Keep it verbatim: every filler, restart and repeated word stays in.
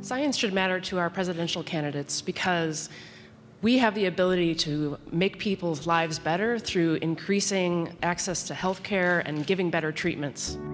Science should matter to our presidential candidates because we have the ability to make people's lives better through increasing access to health care and giving better treatments.